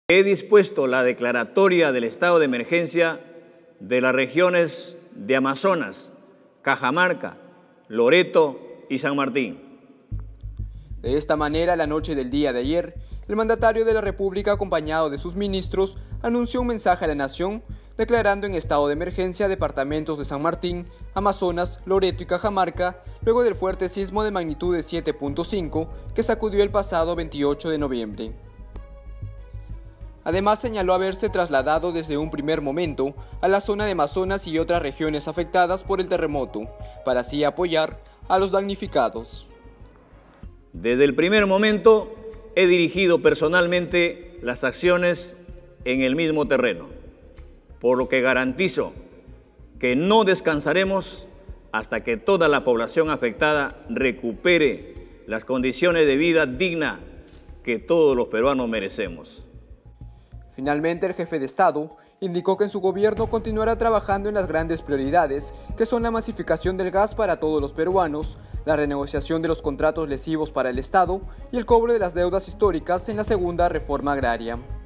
He dispuesto la declaratoria del estado de emergencia de las regiones de Amazonas, Cajamarca, Loreto y San Martín. De esta manera, la noche del día de ayer, el mandatario de la República, acompañado de sus ministros, anunció un mensaje a la nación declarando en estado de emergencia departamentos de San Martín, Amazonas, Loreto y Cajamarca, luego del fuerte sismo de magnitud de 7.5 que sacudió el pasado 28 de noviembre. Además, señaló haberse trasladado desde un primer momento a la zona de Amazonas y otras regiones afectadas por el terremoto, para así apoyar a los damnificados. Desde el primer momento he dirigido personalmente las acciones en el mismo terreno, por lo que garantizo que no descansaremos hasta que toda la población afectada recupere las condiciones de vida digna que todos los peruanos merecemos. Finalmente, el jefe de Estado indicó que en su gobierno continuará trabajando en las grandes prioridades, que son la masificación del gas para todos los peruanos, la renegociación de los contratos lesivos para el Estado y el cobro de las deudas históricas en la segunda reforma agraria.